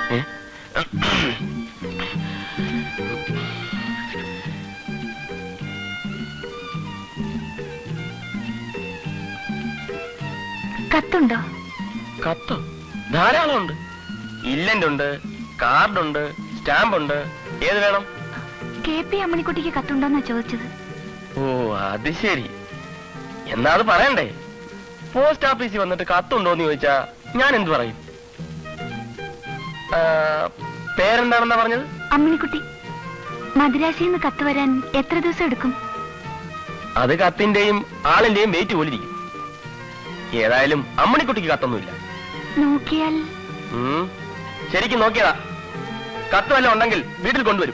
കത്തുണ്ടോ? കത്തോ? ധാരാളം ഉണ്ട്. ഇല്ലന്റ് ഉണ്ട്, കാർഡുണ്ട്, സ്റ്റാമ്പ് ഉണ്ട്. ഏത് വേണം? KP അമ്മണിക്കുട്ടിക്ക് കത്തുണ്ടോന്നാ ചോദിച്ചത്. ഓ അത് ശരി. എന്നാ അത് പറയണ്ടേ? പോസ്റ്റ് ഓഫീസിൽ വന്നിട്ട് കത്തുണ്ടോന്ന് ചോദിച്ചാ ഞാൻ എന്ത് പറയും? പേരെന്താണെന്നാ പറഞ്ഞത്? അമ്മണിക്കുട്ടി. മദ്രാസിൽ നിന്ന് കത്ത് വരാൻ എത്ര ദിവസം എടുക്കും? അത് കത്തിന്റെയും ആളിന്റെയും വെയിറ്റ് പോലിരിക്കും. ഏതായാലും അമ്മണിക്കുട്ടിക്ക് കത്തൊന്നുമില്ല. നോക്കിയാൽ? ശരിക്കും നോക്കിയതാ. കത്ത് വല്ലതും ഉണ്ടെങ്കിൽ വീട്ടിൽ കൊണ്ടുവരും.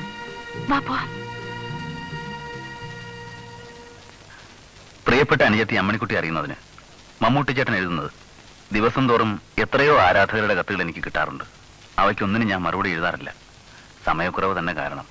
പ്രിയപ്പെട്ട അനുജത്തി അമ്മണിക്കുട്ടി അറിയുന്നതിന് മമ്മൂട്ടി ചേട്ടൻ എഴുതുന്നത് ദിവസം തോറും എത്രയോ ആരാധകരുടെ കത്തുകൾ എനിക്ക് കിട്ടാറുണ്ട്. അവയ്ക്കൊന്നിനും ഞാൻ മറുപടി എഴുതാറില്ല. സമയക്കുറവ് തന്നെ കാരണം.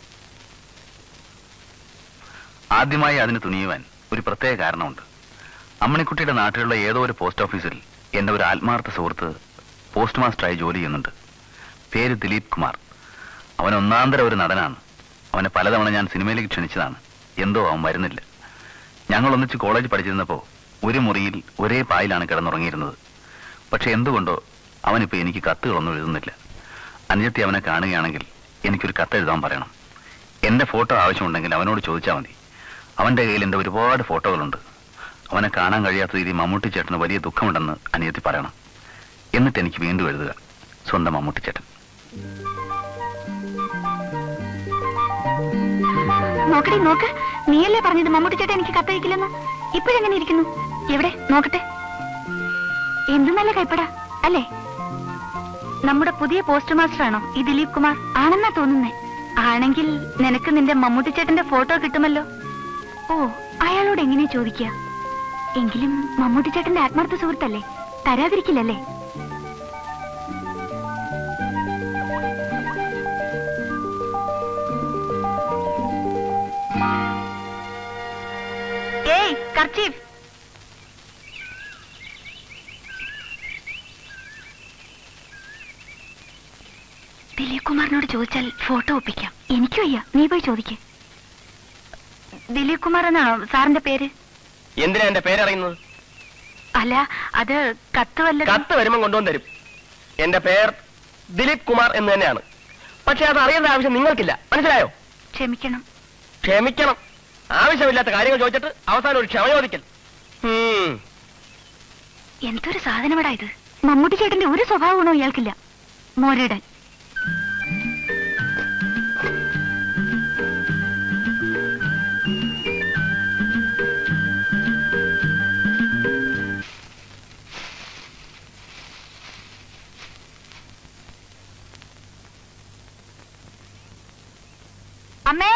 ആദ്യമായി അതിന് തുനിയുവാൻ ഒരു പ്രത്യേക കാരണമുണ്ട്. അമ്മണിക്കുട്ടിയുടെ നാട്ടിലുള്ള ഏതോ ഒരു പോസ്റ്റ് ഓഫീസിൽ എന്റെ ഒരു ആത്മാർത്ഥ സുഹൃത്ത് പോസ്റ്റ് മാസ്റ്ററായി ജോലി ചെയ്യുന്നുണ്ട്. പേര് ദിലീപ് കുമാർ. അവൻ ഒന്നാന്തര ഒരു നടനാണ്. അവനെ പലതവണ ഞാൻ സിനിമയിലേക്ക് ക്ഷണിച്ചതാണ്. എന്തോ അവൻ വരുന്നില്ല. ഞങ്ങൾ ഒന്നിച്ച് കോളേജ് പഠിച്ചിരുന്നപ്പോൾ ഒരു മുറിയിൽ ഒരേ പായിലാണ് കിടന്നുറങ്ങിയിരുന്നത്. പക്ഷെ എന്തുകൊണ്ടോ അവനിപ്പോൾ എനിക്ക് കത്തുകളൊന്നും എഴുതുന്നില്ല. അനുജത്തി അവനെ കാണുകയാണെങ്കിൽ എനിക്കൊരു കത്തെഴുതാൻ പറയണം. എന്റെ ഫോട്ടോ ആവശ്യമുണ്ടെങ്കിൽ അവനോട് ചോദിച്ചാൽ മതി. അവന്റെ കയ്യിൽ എൻ്റെ ഒരുപാട് ഫോട്ടോകളുണ്ട്. അവനെ കാണാൻ കഴിയാത്ത രീതിയിൽ മമ്മൂട്ടി ചേട്ടന് വലിയ ദുഃഖമുണ്ടെന്ന് അനുജത്തി പറയണം. എന്നിട്ട് എനിക്ക് വീണ്ടും എഴുതുക. സ്വന്തം മമ്മൂട്ടി ചേട്ടൻ. നോക്കടി നോക്ക്. നീയല്ലേ പറഞ്ഞത് മമ്മൂട്ടി ചേട്ടൻ എനിക്ക് കത്തയക്കില്ലെന്ന്? ഇപ്പോഴെങ്ങനെ ഇരിക്കുന്നു? എവിടെ നോക്കട്ടെ. എന്ത് നല്ല കൈപ്പടാ അല്ലേ? നമ്മുടെ പുതിയ പോസ്റ്റ് മാസ്റ്റർ ആണോ ഈ ദിലീപ് കുമാർ? ആണെന്നാ തോന്നുന്നേ. ആണെങ്കിൽ നിനക്ക് നിന്റെ മമ്മൂട്ടി ചേട്ടന്റെ ഫോട്ടോ കിട്ടുമല്ലോ. ഓ, അയാളോട് എങ്ങനെയാ ചോദിക്കുക? എങ്കിലും മമ്മൂട്ടി ചേട്ടന്റെ ആത്മാർത്ഥ സുഹൃത്തല്ലേ, തരാതിരിക്കില്ലല്ലേ? ഏയ് കർച്ചീഫ്. ദിലീപ് കുമാറിനോട് ചോദിച്ചാൽ ഫോട്ടോ ഒപ്പിക്കാം. എനിക്ക് വയ്യ, നീ പോയി ചോദിക്കേ. ദിലീപ് കുമാർ എന്നാണോ സാറിന്റെ പേര്? എന്തിനാ എന്റെ പേരറിയുന്നത്? അല്ല, അത് കത്ത് വല്ല കത്ത് വരുമ്പോ കൊണ്ടുവന്ന് തരും. എന്റെ പേർ ദിലീപ് കുമാർ എന്ന് തന്നെയാണ്. പക്ഷെ അത് അറിയേണ്ട ആവശ്യം നിങ്ങൾക്കില്ല. മനസ്സിലായോ? ക്ഷമിക്കണം. ക്ഷമിക്കണം. ആവശ്യമില്ലാത്ത കാര്യങ്ങൾ ചോദിച്ചിട്ട് അവസാനം ഒരു ക്ഷമ ചോദിക്കൽ. എന്തൊരു സാധനമാടാ ഇത്. മമ്മൂട്ടി ചേട്ടന്റെ ഒരു സ്വഭാവ ഗുണവും ഇയാൾക്കില്ല. മോരടൻ. അമ്മേ,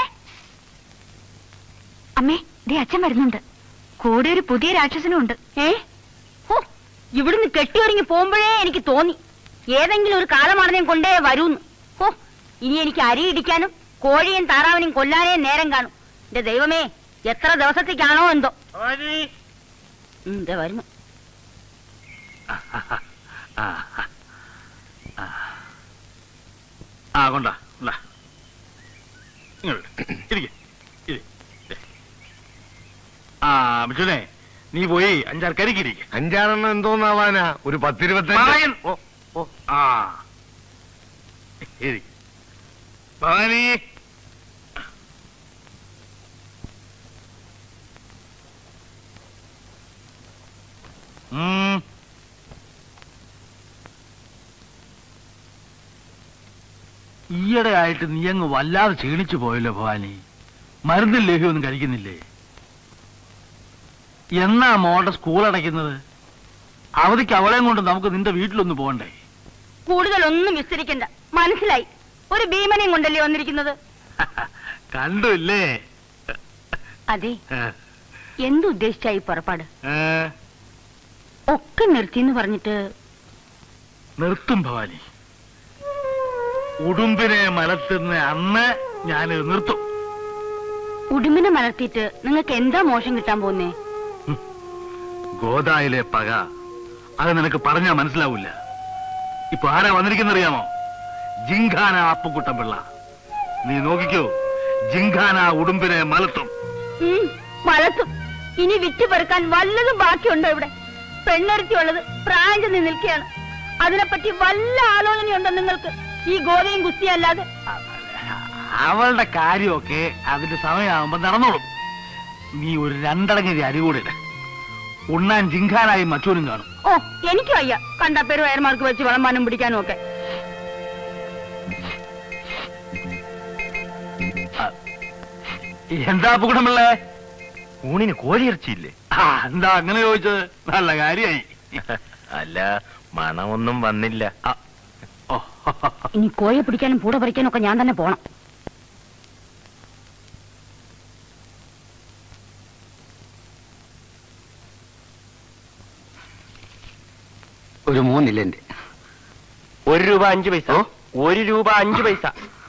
അമ്മേ, ദേ അച്ഛൻ വരുന്നുണ്ട്. കൂടെ ഒരു പുതിയ രാക്ഷസനും ഉണ്ട്. ഇവിടുന്ന് കെട്ടിയൊരുങ്ങി പോകുമ്പോഴേ എനിക്ക് തോന്നി ഏതെങ്കിലും ഒരു കാലമാണെന്നേം കൊണ്ടേ വരൂന്ന്. ഇനി എനിക്ക് അരി ഇടിക്കാനും കോഴിയും താറാവിനെയും കൊല്ലാനേ നേരം കാണും. എന്റെ ദൈവമേ, എത്ര ദിവസത്തേക്കാണോ എന്തോ. വരുന്നു. കൊണ്ടാ മിഥുനെ, നീ പോയി 5-6 കരിക്കിരിക്ക. 5-6 എന്തോന്നാവാനാ? ഒരു 10-25. ഭവാനി, ഈയിടെ ആയിട്ട് നീ അങ്ങ് വല്ലാതെ ക്ഷീണിച്ചു പോയല്ലോ ഭവാനി. മരുന്നും ലേഹ്യമൊന്നും കഴിക്കുന്നില്ലേ? എന്നാ മോളുടെ സ്കൂൾ അടയ്ക്കുന്നത്? അവധിക്ക് അവളെയും കൊണ്ട് നമുക്ക് നിന്റെ വീട്ടിലൊന്ന് പോകണ്ടേ? കൂടുതലൊന്നും വിസ്തരിക്കണ്ട, മനസ്സിലായി. ഒരു ഭീമനെയും കൊണ്ടല്ലേ വന്നിരിക്കുന്നത്. കണ്ടില്ലേ? അതെ, എന്തുദ്ദേശിച്ചായി പുറപ്പാട്? ഒക്കെ നിർത്തിന്ന് പറഞ്ഞിട്ട്. നിർത്തും ഭവാനി. ഉടുമ്പിനെ മലർത്തുന്ന അന്ന് ഞാനിത് നിർത്തും. ഉടുമ്പിനെ മലർത്തിയിട്ട് നിങ്ങൾക്ക് എന്താ മോശം കിട്ടാൻ പോകുന്നേ? ഗോദായിലെ പക. അത് നിനക്ക് പറഞ്ഞാ മനസ്സിലാവൂല. ഇപ്പൊ ആരാ വന്നിരിക്കുന്നറിയാമോ? ജിങ്കാന അപ്പുക്കുട്ടൻപിള്ള. നീ നോക്കിക്കോ, ജിങ്കാന ഉടുമ്പിനെ മലത്തും. മലത്തും. ഇനി വിറ്റ് പെറുക്കാൻ വല്ലതും ബാക്കിയുണ്ടോ ഇവിടെ? പെണ്ണൊരുത്തിയുള്ളത് പ്രായം ചെന്ന് നിൽക്കുകയാണ്. അതിനെപ്പറ്റി വല്ല ആലോചനയുണ്ടോ നിങ്ങൾക്ക്? ഈ ഗോതയും കുസ്തിയും അല്ലാതെ. അവളുടെ കാര്യമൊക്കെ അതിന്റെ സമയമാകുമ്പോ നടന്നോളും. നീ ഒരു 2 അടങ്ങി അരി കൂടെ ഇട്. ഉണ്ണാൻ ജിങ്കാനായി മറ്റോനും കാണും. ഓ, എനിക്ക് വയ്യ കണ്ട പേര് വയർമാർക്ക് വെച്ച് വിളമ്പാനും പിടിക്കാനും ഒക്കെ. എന്താ അപ്പുക്കുട്ടൻപിള്ളേ, ഊണിന് കോഴിയിറച്ചിയില്ലേ? എന്താ അങ്ങനെ ചോദിച്ചത്? നല്ല കാര്യായി. അല്ല, മണമൊന്നും വന്നില്ല. ഇനി കോഴിയെ പിടിക്കാനും പൂട പറിക്കാനും ഒക്കെ ഞാൻ തന്നെ പോണം. ഒരു 3 ഇല്ല എന്റെ. 1 രൂപ 5 പൈസ. 1 രൂപ 5 പൈസ.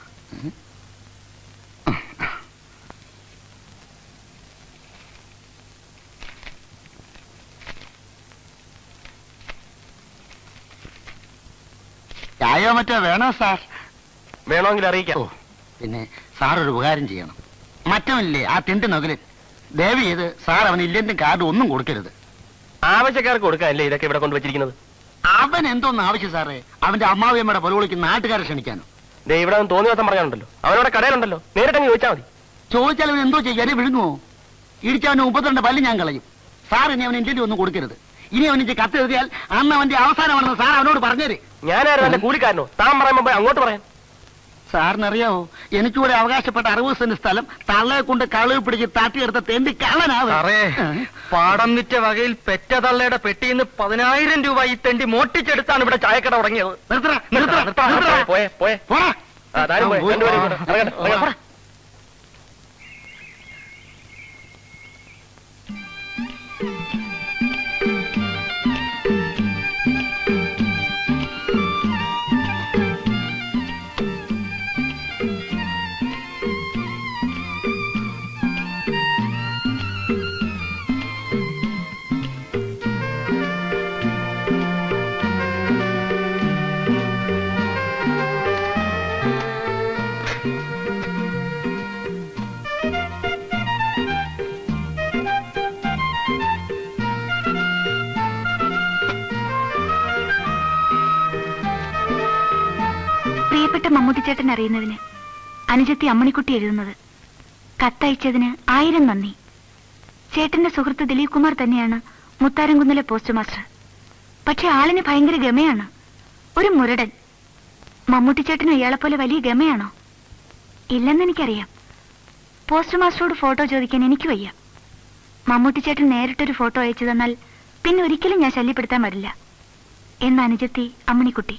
ചായോ മറ്റോ വേണോ സാർ? വേണമെങ്കിൽ അറിയിക്കാം. പിന്നെ സാർ ഒരു ഉപകാരം ചെയ്യണം. മറ്റവനില്ലേ ആ തിണ്ട് നകലൻ, ദയവ് ചെയ്ത് സാർ അവന് ഇല്ലെന്റെ കാർഡ് ഒന്നും കൊടുക്കരുത്. ആവശ്യക്കാർക്ക് കൊടുക്കാനല്ലേ ഇതൊക്കെ ഇവിടെ കൊണ്ടുവച്ചിരിക്കുന്നത്? അവൻ എന്തോന്ന് ആവശ്യം സാറേ? അവന്റെ അമ്മാവിയമ്മയുടെ പൊലവിളിക്ക് നാട്ടുകാരെ ക്ഷണിക്കാനോ? ഇവിടെ തോന്നിയ ദിവസം പറയാനുണ്ടല്ലോ, അവനോടെ കടയിലുണ്ടല്ലോ, നേരിട്ടങ്ങ് ചോദിച്ചാൽ മതി. ചോദിച്ചാൽ അവൻ എന്തോ ചെയ്യാൻ വിഴുങ്ങുമോ? ഇടിച്ചവന് 32 പല്ല് ഞാൻ കളയും. സാർ ഇനി അവൻ ഇന്ത്യയിൽ ഒന്നും കൊടുക്കരുത്. ഇനി അവൻ എനിക്ക് കത്ത് എഴുതിയാൽ അന്ന് അവന്റെ അവസാനമാണെന്ന് സാർ അവനോട് പറഞ്ഞേര്. ഞാനായിരുന്നു എന്റെ കൂലിക്കാരനോ? താൻ പറയുമ്പോ അങ്ങോട്ട് പറയാൻ. സാറിനറിയാവോ, എനിക്കൂടെ അവകാശപ്പെട്ട 60 സെന്റ് സ്ഥലം തള്ളയെ കൊണ്ട് കളവ് പിടിച്ച് താട്ടിയെടുത്ത തെണ്ടി കള്ളനാവേ. പാടം വിറ്റ വകയിൽ പെറ്റ തള്ളയുടെ പെട്ടിന്ന് 10,000 രൂപ ഈ തെണ്ടി മോട്ടിച്ചെടുത്താണ് ഇവിടെ ചായക്കട തുടങ്ങിയത്. പോയെ പോയെ പ്രിയപ്പെട്ട മമ്മൂട്ടിച്ചേട്ടൻ അറിയുന്നതിന് അനുജത്തി അമ്മണിക്കുട്ടി എഴുതുന്നത്. കത്തയച്ചതിന് 1000 നന്ദി. ചേട്ടന്റെ സുഹൃത്ത് ദിലീപ് കുമാർ തന്നെയാണ് മുത്താരംകുന്നിലെ പോസ്റ്റ് മാസ്റ്റർ. പക്ഷെ ആളിന് ഭയങ്കര ഗമയാണ്, ഒരു മുരടൻ. മമ്മൂട്ടിച്ചേട്ടനും ഇയാളെപ്പോലെ വലിയ ഗമയാണോ? ഇല്ലെന്ന് എനിക്കറിയാം. പോസ്റ്റ് മാസ്റ്ററോട് ഫോട്ടോ ചോദിക്കാൻ എനിക്ക് വയ്യ. മമ്മൂട്ടിച്ചേട്ടൻ നേരിട്ടൊരു ഫോട്ടോ അയച്ചു തന്നാൽ പിന്നെ ഒരിക്കലും ഞാൻ ശല്യപ്പെടുത്താൻ വരില്ല എന്ന് അനുജത്തി അമ്മണിക്കുട്ടി.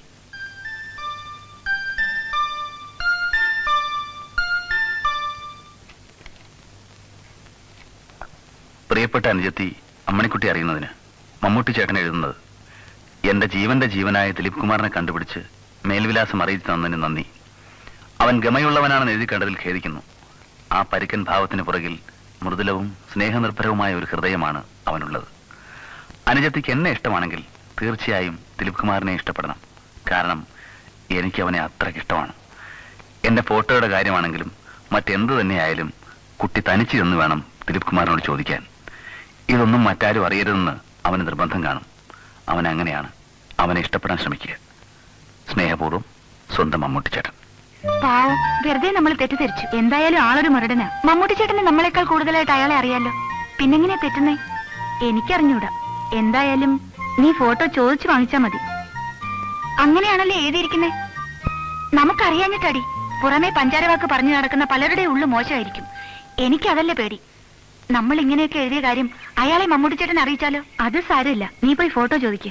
പ്രിയപ്പെട്ട അനുജത്തി അമ്മണിക്കുട്ടി അറിയുന്നതിന് മമ്മൂട്ടി ചേട്ടൻ എഴുതുന്നത്. എന്റെ ജീവന്റെ ജീവനായ ദിലീപ് കുമാറിനെ കണ്ടുപിടിച്ച് മേൽവിലാസം അറിയിച്ചു തന്നതിന് നന്ദി. അവൻ ഗമയുള്ളവനാണെന്ന് എഴുതി കണ്ടതിൽ ഖേദിക്കുന്നു. ആ പരിക്കൻ ഭാവത്തിന് പുറകിൽ മൃദുലവും സ്നേഹനിർഭരവുമായ ഒരു ഹൃദയമാണ് അവനുള്ളത്. അനുജത്തിക്ക് എന്നെ ഇഷ്ടമാണെങ്കിൽ തീർച്ചയായും ദിലീപ് കുമാറിനെ ഇഷ്ടപ്പെടണം. കാരണം എനിക്ക് അവനെ അത്രയ്ക്കിഷ്ടമാണ്. എന്റെ ഫോട്ടോയുടെ കാര്യമാണെങ്കിലും മറ്റെന്ത് തന്നെയായാലും കുട്ടി തനിച്ചു എന്ന് വേണം ദിലീപ് കുമാറിനോട് ചോദിക്കാൻ. ഇതൊന്നും മറ്റാരും അറിയരുതെന്ന് അവന് നിർബന്ധം കാണും. അവൻ അങ്ങനെയാണ്. അവനെ ഇഷ്ടപ്പെടാൻ ശ്രമിക്കുക. സ്നേഹപൂർവ്വം, സ്വന്തം മമ്മൂട്ടിച്ചേട്ടൻ. പാവം, വെറുതെ നമ്മൾ തെറ്റിദ്ധരിച്ചു. എന്തായാലും ആളൊരു മുരടനാ. മമ്മൂട്ടിച്ചേട്ടന് നമ്മളെക്കാൾ കൂടുതലായിട്ട് അയാളെ അറിയാലോ. പിന്നെങ്ങനെയാ തെറ്റുന്നേ? എനിക്കറിഞ്ഞൂടാ. എന്തായാലും നീ ഫോട്ടോ ചോദിച്ചു വാങ്ങിച്ചാ മതി. അങ്ങനെയാണല്ലേ എഴുതിയിരിക്കുന്നേ? നമുക്കറിയാഞ്ഞിട്ടടി. പുറമെ പഞ്ചാരവാക്ക് പറഞ്ഞു നടക്കുന്ന പലരുടെ ഉള്ളു മോശമായിരിക്കും. എനിക്കതല്ലേ പേടി. നമ്മൾ ഇങ്ങനെയൊക്കെ എഴുതിയ കാര്യം അയാളെ മമ്മൂട്ടിച്ചേട്ടൻ അറിയിച്ചാലോ? അത് സാരമില്ല, നീ പോയി ഫോട്ടോ ചോദിക്ക്.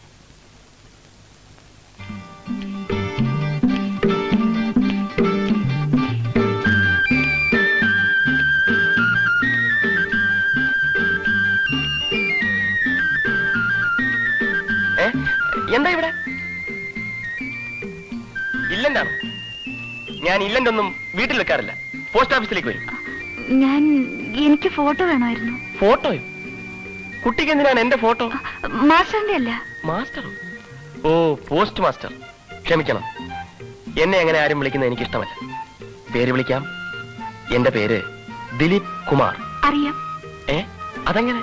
എന്താ ഇവിടെ ഇല്ലെന്താണ്? ഞാൻ ഇല്ലെന്നൊന്നും വീട്ടിൽ വെക്കാറില്ല. പോസ്റ്റ് ഓഫീസിലേക്ക് വരും. എനിക്ക് ഫോട്ടോ വേണമായിരുന്നു. ഫോട്ടോയോ? കുട്ടിക്ക് എന്തിനാണ് എന്റെ ഫോട്ടോ? മാസ്റ്ററിന്റെ അല്ല. മാസ്റ്റർ? ഓ, പോസ്റ്റ് മാസ്റ്റർ. ക്ഷമിക്കണം, എന്നെ അങ്ങനെ ആരും വിളിക്കുന്നത് എനിക്ക് ഇഷ്ടമല്ല. പേര് വിളിക്കാം. എന്റെ പേര് ദിലീപ് കുമാർ. അറിയാം. അതെങ്ങനെ?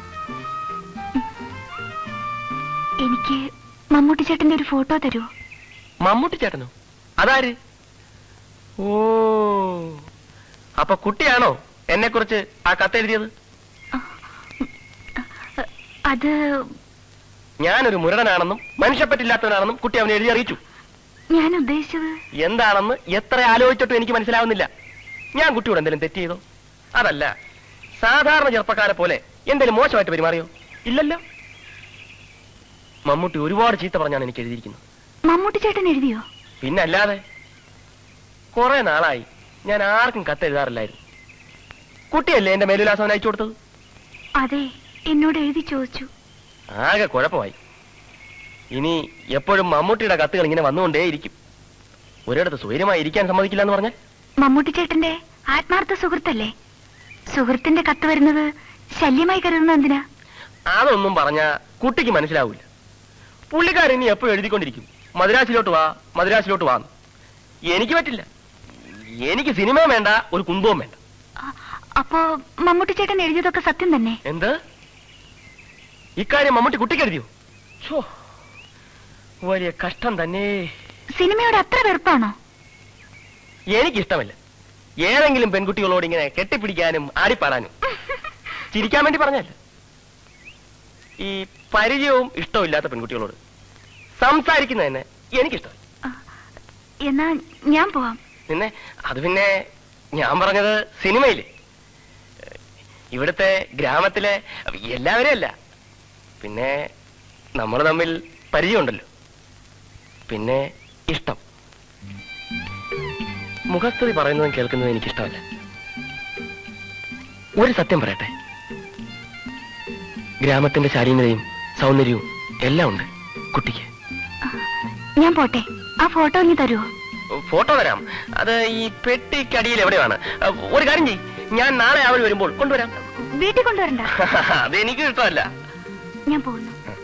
എനിക്ക് മമ്മൂട്ടി ചേട്ടന്റെ ഒരു ഫോട്ടോ തരുമോ? മമ്മൂട്ടി ചേട്ടനോ? അതാര്? ഓ, അപ്പൊ കുട്ടിയാണോ എന്നെ കുറിച്ച് ആ കത്തെഴുതിയത്? അത് ഞാനൊരു മുരടനാണെന്നും മനുഷ്യപ്പറ്റില്ലാത്തവനാണെന്നും കുട്ടി അവനെ എഴുതി അറിയിച്ചു. ഞാൻ ഉദ്ദേശിച്ചത് എന്താണെന്ന് എത്ര ആലോചിച്ചിട്ടും എനിക്ക് മനസ്സിലാവുന്നില്ല. ഞാൻ കുട്ടിയോട് എന്തെങ്കിലും തെറ്റ് ചെയ്തോ? അതല്ല, സാധാരണ ചെറുപ്പക്കാരെ പോലെ എന്തെങ്കിലും മോശമായിട്ട് പെരുമാറിയോ? ഇല്ലല്ലോ. മമ്മൂട്ടി ഒരുപാട് ചീത്ത പറഞ്ഞാണ് എനിക്ക് എഴുതിയിരിക്കുന്നത്. മമ്മൂട്ടി ചേട്ടൻ എഴുതിയോ? പിന്നല്ലാതെ. കുറെ നാളായി ഞാൻ ആർക്കും കത്തെഴുതാറില്ലായിരുന്നു. കുട്ടിയല്ലേ എന്റെ മേലുല്ലാസം അയച്ചു കൊടുത്തത്? അതെ, എന്നോട് എഴുതി ചോദിച്ചു. ആകെ കുഴപ്പമായി. ഇനി എപ്പോഴും മമ്മൂട്ടിയുടെ കത്തുകൾ ഇങ്ങനെ വന്നുകൊണ്ടേയിരിക്കും. ഒരിടത്ത് സ്വൈര്യമായി ഇരിക്കാൻ സമ്മതിക്കില്ല എന്ന് പറഞ്ഞാൽ? മമ്മൂട്ടി ചേട്ടന്റെ ആത്മാർത്ഥ സുഹൃത്തല്ലേ? സുഹൃത്തിന്റെ കത്ത് വരുന്നത് ശല്യമായി കരുതുന്നത് എന്തിനാ? അതൊന്നും പറഞ്ഞ കുട്ടിക്ക് മനസ്സിലാവില്ല. പുള്ളിക്കാരൻ ഇനി എപ്പോഴും എഴുതിക്കൊണ്ടിരിക്കും, മദ്രാസിലോട്ട് വാ, മദ്രാസിലോട്ട് വാ. എനിക്ക് പറ്റില്ല. എനിക്ക് സിനിമയും വേണ്ട, ഒരു കുന്തവും വേണ്ട. അപ്പോ മമ്മൂട്ടി ചേട്ടൻ എഴുതിയതൊക്കെ സത്യം തന്നെ? എന്ത്? ഇക്കാര്യം മമ്മൂട്ടി കുട്ടിക്ക് എഴുതിയോ? വലിയ കഷ്ടം തന്നെ. സിനിമയോട് അത്ര വെറുപ്പാണോ? എനിക്കിഷ്ടമല്ല ഏതെങ്കിലും പെൺകുട്ടികളോട് ഇങ്ങനെ കെട്ടിപ്പിടിക്കാനും ആടിപ്പാടാനും. ചിരിക്കാൻ വേണ്ടി പറഞ്ഞല്ല. ഈ പരിചയവും ഇഷ്ടമില്ലാത്ത പെൺകുട്ടികളോട് സംസാരിക്കുന്നത് തന്നെ എനിക്കിഷ്ടമല്ല. എന്നാ ഞാൻ പോവാം. പിന്നെ അത് പിന്നെ ഞാൻ പറഞ്ഞത് സിനിമയില് ഇവിടുത്തെ ഗ്രാമത്തിലെ എല്ലാവരും അല്ല. പിന്നെ നമ്മൾ തമ്മിൽ പരിചയമുണ്ടല്ലോ. പിന്നെ ഇഷ്ടം. മുഖസ്തുതി പറയുന്നതും കേൾക്കുന്നതും എനിക്കിഷ്ടമല്ല. ഒരു സത്യം പറയട്ടെ, ഗ്രാമത്തിന്റെ ശാലീനതയും സൗന്ദര്യവും എല്ലാം ഉണ്ട് കുട്ടിക്ക്. ഞാൻ പോട്ടെ. ആ ഫോട്ടോ ഇനി തരുമോ? ഫോട്ടോ തരാം. അത് ഈ പെട്ടിക്കടിയിൽ എവിടെയാണ്? ഒരു കാര്യം ചെയ്യ്, ഞാൻ നാളെ അവർ വരുമ്പോൾ കൊണ്ടുവരാം. വീട്ടിൽ കൊണ്ടുവരണ്ട. അതെനിക്ക് ഇഷ്ടമല്ല. ഞാൻ പോകുന്നു.